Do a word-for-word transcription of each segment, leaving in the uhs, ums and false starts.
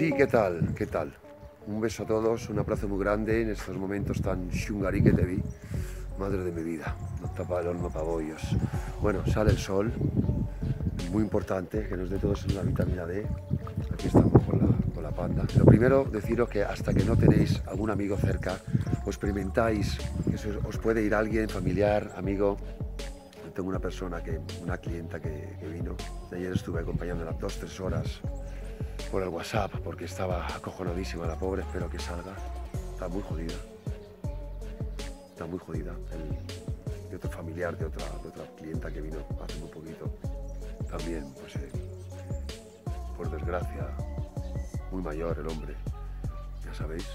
Sí, ¿qué tal? ¿Qué tal? Un beso a todos, un abrazo muy grande en estos momentos tan shungari que te vi. Madre de mi vida, no tapa el horno pabollos. Bueno, sale el sol, muy importante, que nos dé todos la vitamina D. Aquí estamos con la, con la panda. Lo primero, deciros que hasta que no tenéis algún amigo cerca, o experimentáis que se os puede ir alguien, familiar, amigo. Yo tengo una persona, que, una clienta que, que vino, de ayer estuve acompañándola dos, tres horas por el WhatsApp, porque estaba acojonadísima la pobre, espero que salga. Está muy jodida. Está muy jodida. El, de otro familiar, de otra, de otra clienta que vino hace muy poquito. También, pues, eh, por desgracia, muy mayor el hombre, ya sabéis.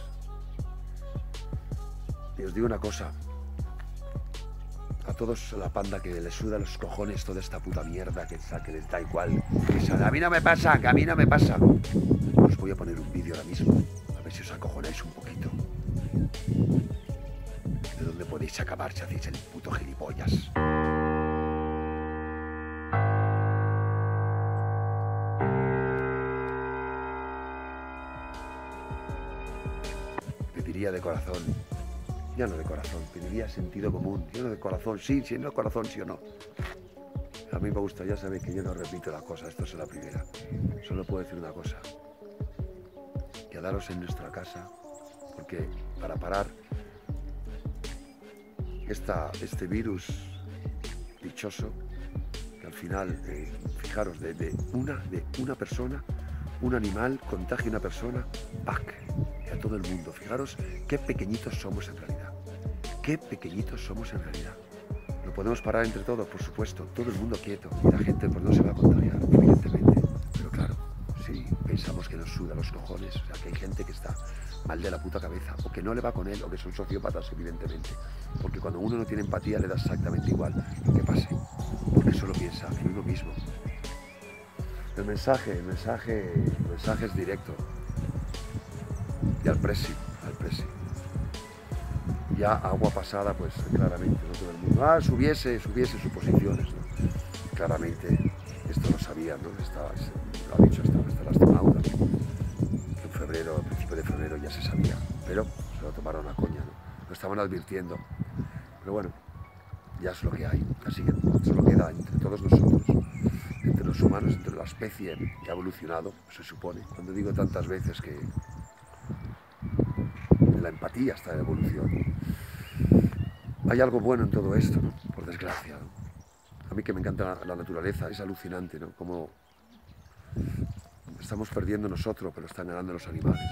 Y os digo una cosa. A todos la panda que les suda los cojones toda esta puta mierda, que, que les da igual. Que a mí no me pasa, que a mí no me pasa. Os voy a poner un vídeo ahora mismo, a ver si os acojonáis un poquito. ¿De dónde podéis acabar si hacéis el puto gilipollas? Pediría de corazón, ya no de corazón, pediría sentido común, ya no de corazón, sí, sí, no de corazón, sí o no. A mí me gusta, ya sabéis que yo no repito las cosas, esto es la primera. Solo puedo decir una cosa. Quedaros en nuestra casa, porque para parar esta, este virus dichoso, que al final, eh, fijaros, de, de, una, de una persona, un animal contagia a una persona, ¡pac! Y a todo el mundo. Fijaros qué pequeñitos somos en realidad. Qué pequeñitos somos en realidad. Lo podemos parar entre todos, por supuesto, todo el mundo quieto, y la gente pues no se va a contagiar, evidentemente. Pero claro, si pensamos que nos suda los cojones, o sea, que hay gente que está mal de la puta cabeza, o que no le va con él, o que son sociópatas, evidentemente. Porque cuando uno no tiene empatía le da exactamente igual lo que pase, porque solo piensa en uno mismo. El mensaje, el mensaje, el mensaje es directo. Y al presi, al presi. Ya agua pasada, pues claramente, no todo el mundo, ah, subiese, subiese suposiciones, ¿no? Claramente, esto lo sabían, ¿no? Está, lo ha dicho hasta, hasta el astronauta, que en febrero, a principios de febrero ya se sabía, pero se lo tomaron a coña, ¿no? Lo estaban advirtiendo, pero bueno, ya es lo que hay, así que solo queda entre todos nosotros, entre los humanos, entre la especie que ha evolucionado, se supone. Cuando digo tantas veces que la empatía está en evolución. Hay algo bueno en todo esto, ¿no? Por desgracia, ¿no? A mí que me encanta la, la naturaleza, es alucinante, ¿no? Como estamos perdiendo nosotros, pero están ganando los animales.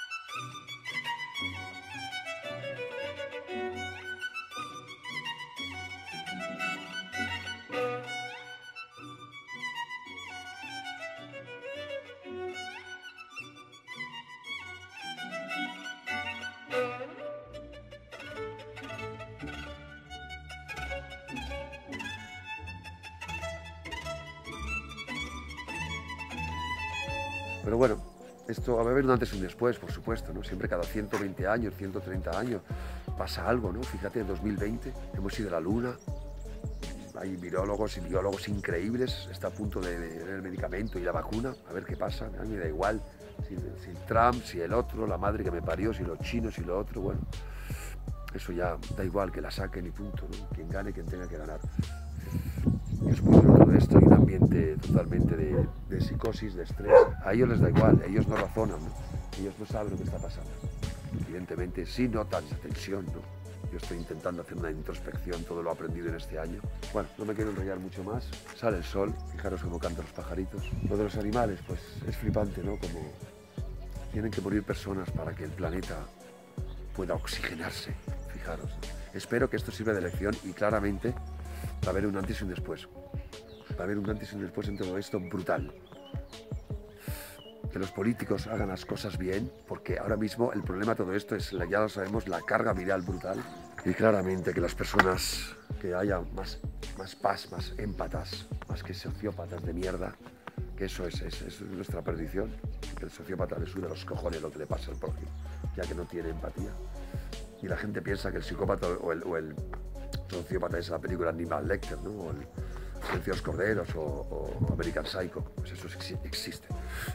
Pero bueno, esto va a haber un antes y un después, por supuesto, ¿no? Siempre cada ciento veinte años, ciento treinta años pasa algo, ¿no? Fíjate, en dos mil veinte hemos ido a la Luna, hay virólogos y biólogos increíbles, está a punto de tener el medicamento y la vacuna, a ver qué pasa, a mí me da igual, si, si Trump, si el otro, la madre que me parió, si los chinos y lo otro, bueno, eso ya da igual, que la saquen y punto, ¿no? Quien gane, quien tenga que ganar. Es muy duro todo esto, hay un ambiente totalmente de, de psicosis, de estrés. A ellos les da igual, ellos no razonan, ¿no? Ellos no saben lo que está pasando. Evidentemente sí notan esa tensión, ¿no? Yo estoy intentando hacer una introspección, todo lo aprendido en este año. Bueno, no me quiero enrollar mucho más. Sale el sol, fijaros cómo cantan los pajaritos. Lo de los animales, pues es flipante, ¿no? Como tienen que morir personas para que el planeta pueda oxigenarse, fijaros, ¿no? Espero que esto sirva de lección y claramente va a haber un antes y un después. Va a haber un antes y un después en todo esto brutal. Que los políticos hagan las cosas bien, porque ahora mismo el problema de todo esto es, ya lo sabemos, la carga viral brutal. Y claramente que las personas, que haya más, más paz, más émpatas, más que sociópatas de mierda, que eso es, es, es nuestra perdición. Que el sociópata le suda los cojones lo que le pasa al prójimo, ya que no tiene empatía. Y la gente piensa que el psicópata o el, o el sociópata es la película Hannibal Lecter, ¿no? O el Silencio de los Corderos o, o American Psycho, pues eso existe.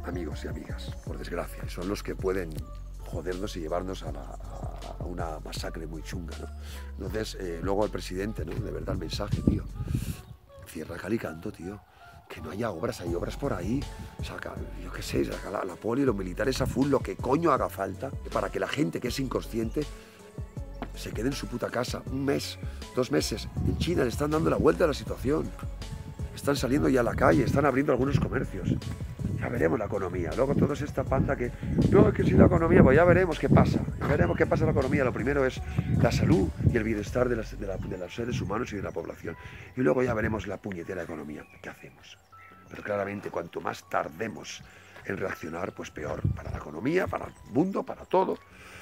amigos y amigas, por desgracia, y son los que pueden jodernos y llevarnos a, la, a una masacre muy chunga, ¿no? Entonces, eh, luego al presidente, ¿no? De verdad, el mensaje, tío. Cierra cal y canto, tío. Que no haya obras, hay obras por ahí. Saca, yo qué sé, saca la, la poli, los militares a full, lo que coño haga falta, para que la gente que es inconsciente se quede en su puta casa. Un mes, dos meses. En China le están dando la vuelta a la situación. Están saliendo ya a la calle, están abriendo algunos comercios. Ya veremos la economía. Luego toda esta panda que... No, es que si la economía, pues ya veremos qué pasa. Ya veremos qué pasa en la economía. Lo primero es la salud y el bienestar de, las, de, la, de los seres humanos y de la población. Y luego ya veremos la puñetera economía. ¿Qué hacemos? Pero claramente, cuanto más tardemos en reaccionar, pues peor. Para la economía, para el mundo, para todo.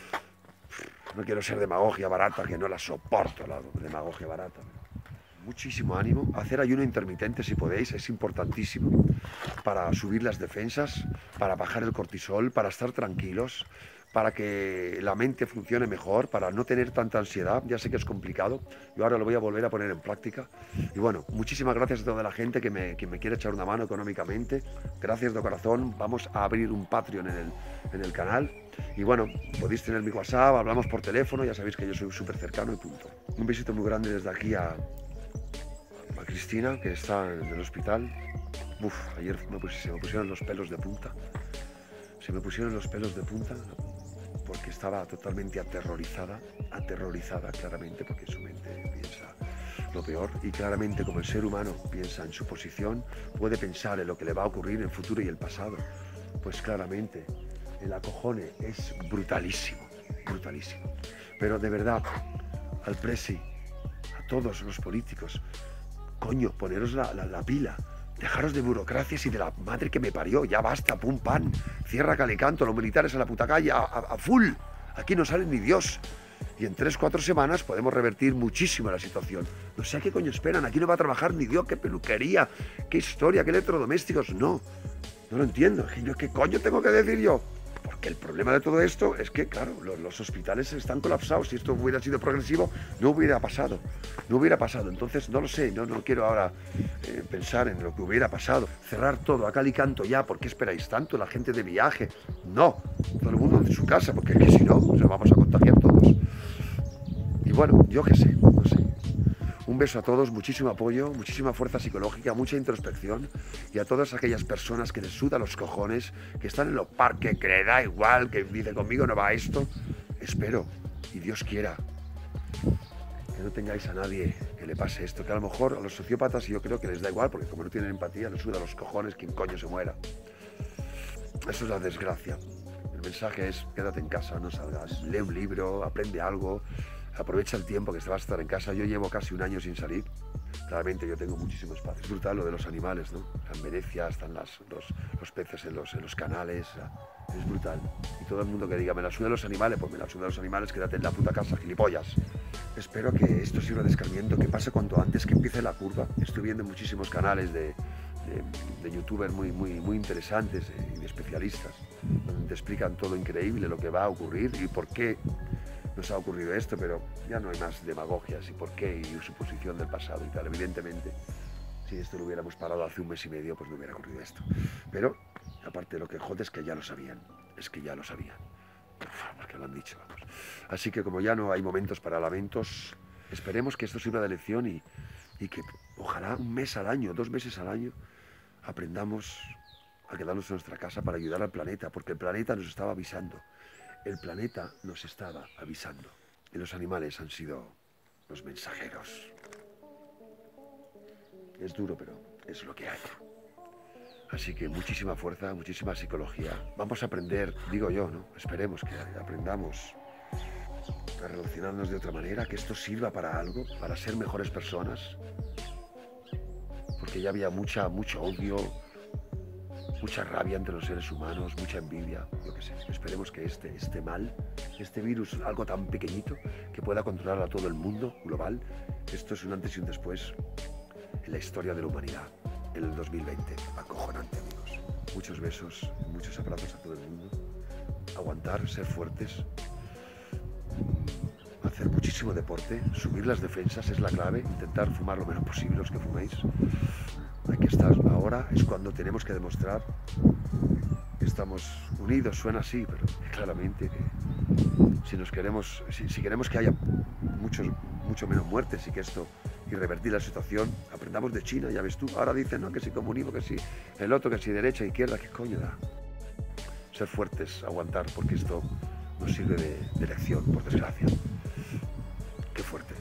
No quiero ser demagogia barata, que no la soporto, la demagogia barata. Muchísimo ánimo. Hacer ayuno intermitente, si podéis, es importantísimo para subir las defensas, para bajar el cortisol, para estar tranquilos, para que la mente funcione mejor, para no tener tanta ansiedad. Ya sé que es complicado, yo ahora lo voy a volver a poner en práctica. Y bueno, muchísimas gracias a toda la gente que me, que me quiere echar una mano económicamente. Gracias de corazón. Vamos a abrir un Patreon en el, en el canal. Y bueno, podéis tener mi WhatsApp, hablamos por teléfono, ya sabéis que yo soy súper cercano y punto. Un besito muy grande desde aquí a... a Cristina, que está en el hospital. Uf, ayer me pus, se me pusieron los pelos de punta. Se me pusieron los pelos de punta porque estaba totalmente aterrorizada, aterrorizada claramente, porque su mente piensa lo peor. Y claramente, como el ser humano piensa en su posición, puede pensar en lo que le va a ocurrir en el futuro y el pasado. Pues claramente, el acojone es brutalísimo, brutalísimo. Pero de verdad, al presi, a todos los políticos, coño, poneros la, la, la pila, dejaros de burocracias y de la madre que me parió, ya basta, pum, pan, cierra calicanto, los militares a la puta calle, a, a, a full, aquí no sale ni Dios. Y en tres, cuatro semanas podemos revertir muchísimo la situación. No sé a qué coño esperan, aquí no va a trabajar ni Dios, qué peluquería, qué historia, qué electrodomésticos, no, no lo entiendo, ¿qué coño tengo que decir yo? Porque el problema de todo esto es que, claro, los, los hospitales están colapsados. Si esto hubiera sido progresivo, no hubiera pasado. No hubiera pasado. Entonces, no lo sé. No, no quiero ahora eh, pensar en lo que hubiera pasado. Cerrar todo a cal y canto ya. ¿Por qué esperáis tanto? La gente de viaje. No. Todo el mundo en su casa. Porque es que si no, nos vamos a contagiar todos. Y bueno, yo qué sé. No sé. Un beso a todos, muchísimo apoyo, muchísima fuerza psicológica, mucha introspección, y a todas aquellas personas que les suda los cojones, que están en los parques, que le da igual, que dice conmigo no va esto. Espero, y Dios quiera, que no tengáis a nadie que le pase esto, que a lo mejor a los sociópatas yo creo que les da igual, porque como no tienen empatía, les suda los cojones, quien coño se muera. Eso es la desgracia. El mensaje es, quédate en casa, no salgas, lee un libro, aprende algo. Aprovecha el tiempo que te vas a estar en casa. Yo llevo casi un año sin salir. Claramente yo tengo muchísimo espacio. Es brutal lo de los animales, ¿no? En Venecia están las, los, los peces en los, en los canales. Es brutal. Y todo el mundo que diga, me la suda los animales, pues me la suda los animales, quédate en la puta casa, gilipollas. Espero que esto sirva de escarmiento, que pase cuanto antes, que empiece la curva. Estoy viendo muchísimos canales de, de, de youtubers muy, muy, muy interesantes y de especialistas, donde te explican todo increíble, lo que va a ocurrir y por qué nos ha ocurrido esto, pero ya no hay más demagogias y por qué y suposición del pasado y tal. Evidentemente, si esto lo hubiéramos parado hace un mes y medio, pues no hubiera ocurrido esto. Pero, aparte, lo que jode es que ya lo sabían, es que ya lo sabían, porque lo han dicho, vamos. Así que como ya no hay momentos para lamentos, esperemos que esto sirva de lección y, y que ojalá un mes al año, dos meses al año, aprendamos a quedarnos en nuestra casa para ayudar al planeta, porque el planeta nos estaba avisando. El planeta nos estaba avisando y los animales han sido los mensajeros. Es duro, pero es lo que hay. Así que muchísima fuerza, muchísima psicología. Vamos a aprender, digo yo, ¿no? Esperemos que aprendamos a relacionarnos de otra manera, que esto sirva para algo, para ser mejores personas. Porque ya había mucha, mucho odio, mucha rabia entre los seres humanos, mucha envidia, yo qué sé. Esperemos que este, este mal, este virus, algo tan pequeñito, que pueda controlar a todo el mundo global, esto es un antes y un después en la historia de la humanidad, en el dos mil veinte. Acojonante, amigos. Muchos besos, muchos abrazos a todo el mundo. Aguantar, ser fuertes, hacer muchísimo deporte, subir las defensas es la clave, intentar fumar lo menos posible los que fuméis. Hay que estar, ahora es cuando tenemos que demostrar estamos unidos, suena así, pero claramente que si nos queremos, si, si queremos que haya muchos, mucho menos muertes y que esto y revertir la situación, aprendamos de China, ya ves tú. Ahora dicen, no, que si comunismo, que si el otro, que si derecha, izquierda, ¿qué coño da? Ser fuertes, aguantar, porque esto nos sirve de, de lección, por desgracia. Qué fuerte.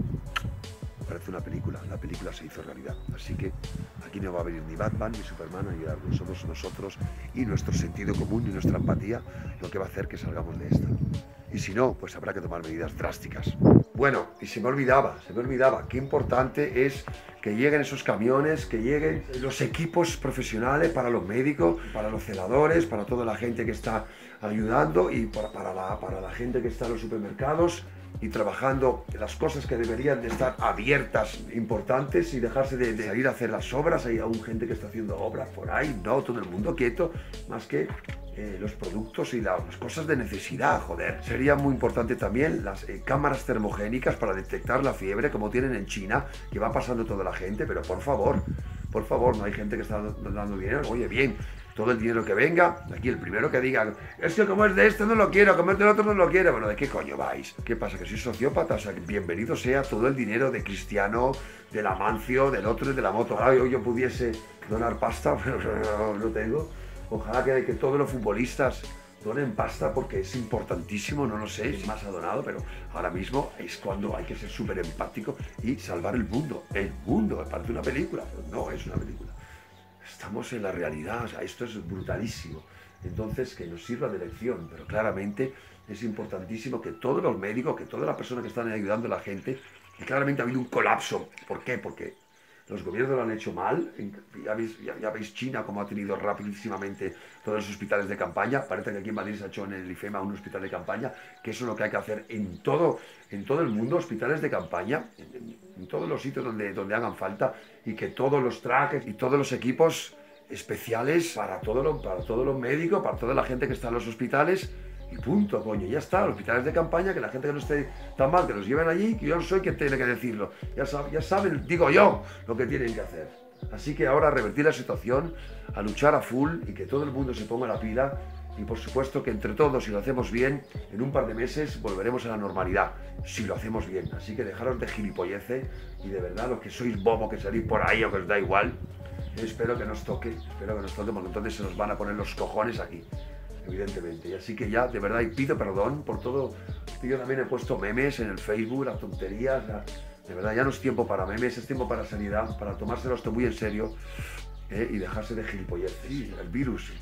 Parece una película, la película se hizo realidad. Así que aquí no va a venir ni Batman ni Superman a ayudarnos. Somos nosotros y nuestro sentido común y nuestra empatía lo que va a hacer que salgamos de esta. Y si no, pues habrá que tomar medidas drásticas. Bueno, y se me olvidaba, se me olvidaba, qué importante es que lleguen esos camiones, que lleguen los equipos profesionales para los médicos, para los celadores, para toda la gente que está ayudando y para, para, la, para la gente que está en los supermercados y trabajando las cosas que deberían de estar abiertas, importantes, y dejarse de, de salir a hacer las obras. Hay aún gente que está haciendo obras por ahí, no, todo el mundo quieto, más que eh, los productos y la, las cosas de necesidad, joder. Sería muy importante también las eh, cámaras termogénicas para detectar la fiebre, como tienen en China, que va pasando toda la gente, pero por favor, por favor, no hay gente que está dando dinero. Oye, bien, todo el dinero que venga, aquí el primero que diga, es que como es de este no lo quiero, como es del otro no lo quiero. Bueno, ¿de qué coño vais? ¿Qué pasa? ¿Que sois sociópatas? O sea, bienvenido sea todo el dinero de Cristiano, del Amancio, del otro y de la moto. Ojalá yo, yo pudiese donar pasta, pero no, no tengo. Ojalá que, que todos los futbolistas donen pasta, porque es importantísimo, no lo sé si más ha donado, pero ahora mismo es cuando hay que ser súper empático y salvar el mundo. El mundo, parece una película, pero no es una película. Estamos en la realidad, o sea, esto es brutalísimo. Entonces, que nos sirva de lección, pero claramente es importantísimo que todos los médicos, que todas las personas que están ayudando a la gente, que claramente ha habido un colapso. ¿Por qué? Porque los gobiernos lo han hecho mal. Ya veis, ya, ya veis China como ha tenido rapidísimamente todos los hospitales de campaña. Parece que aquí en Madrid se ha hecho en el IFEMA un hospital de campaña, que eso es lo que hay que hacer en todo, en todo el mundo, hospitales de campaña, en, en, en todos los sitios donde, donde hagan falta, y que todos los trajes y todos los equipos especiales para, todo lo, para todos los médicos, para toda la gente que está en los hospitales. Y punto, coño, ya está, los hospitales de campaña, que la gente que no esté tan mal, que los lleven allí, que yo no soy quien tiene que decirlo. Ya, sab, ya saben, digo yo, lo que tienen que hacer. Así que ahora a revertir la situación, a luchar a full y que todo el mundo se ponga la pila. Y por supuesto que entre todos, si lo hacemos bien, en un par de meses volveremos a la normalidad, si lo hacemos bien. Así que dejaros de gilipolleces y de verdad, los que sois bobo, que salís por ahí o que os da igual, espero que nos toque, espero que nos toque, porque entonces se nos van a poner los cojones aquí. Evidentemente, y así que ya, de verdad, y pido perdón por todo. Yo también he puesto memes en el Facebook, las tonterías, la, de verdad, ya no es tiempo para memes, es tiempo para sanidad, para tomárselo esto muy en serio, eh, y dejarse de gilipolleces. Sí, el virus,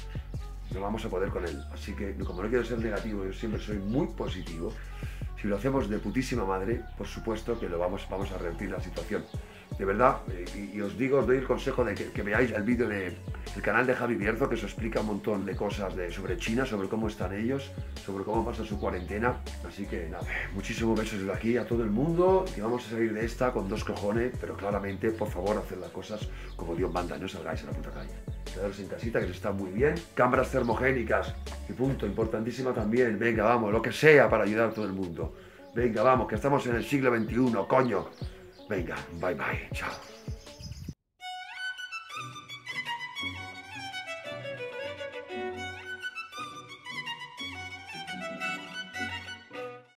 no vamos a poder con él, así que como no quiero ser negativo, yo siempre soy muy positivo. Si lo hacemos de putísima madre, por supuesto que lo vamos, vamos a revertir la situación. De verdad, y, y os digo, os doy el consejo de que, que veáis el vídeo del canal de Javi Bierzo, que os explica un montón de cosas de, sobre China, sobre cómo están ellos, sobre cómo pasa su cuarentena. Así que nada, muchísimos besos desde aquí a todo el mundo, que vamos a salir de esta con dos cojones, pero claramente, por favor, haced las cosas como Dios manda, no salgáis a la puta calle. Quedaros en casita, que se está muy bien. Cámaras termogénicas, y punto, importantísima también. Venga, vamos, lo que sea para ayudar a todo el mundo. Venga, vamos, que estamos en el siglo veintiuno, coño. Venga, bye bye, chao.